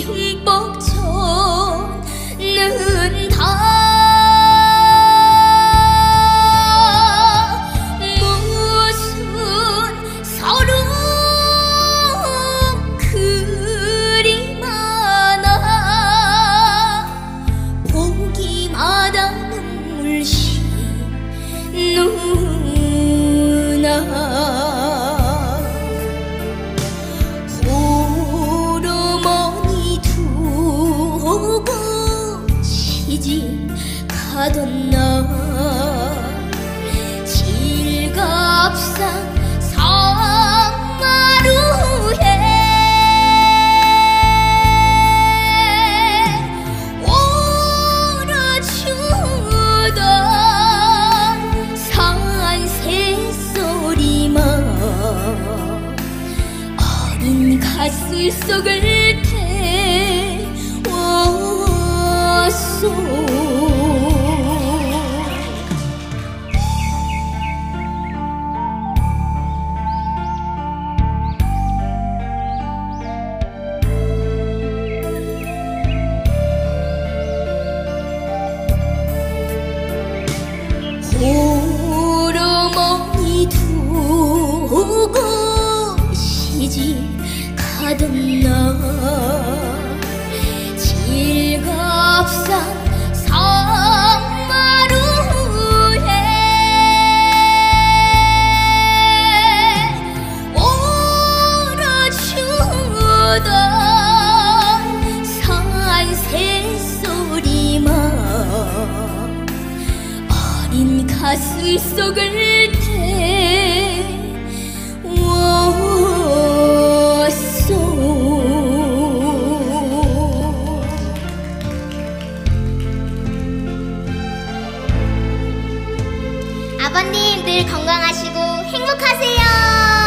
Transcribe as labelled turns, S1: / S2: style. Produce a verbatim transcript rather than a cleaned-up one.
S1: 흠뻑 젖는다. 무슨 서름 그리 많아. 보기마다 눈물씩 누나. 호르몬이 두고 시집가던 날 칠갑산 상마루에 울어주던 산새소리만 어린 가슴 속을 태웠소. 호르몬이 두고 시집가던 날 칠갑산 상마루에 울어주던 산새소리만 어린 가슴 속을 태웠소.
S2: 아버님 늘 건강하시고 행복하세요.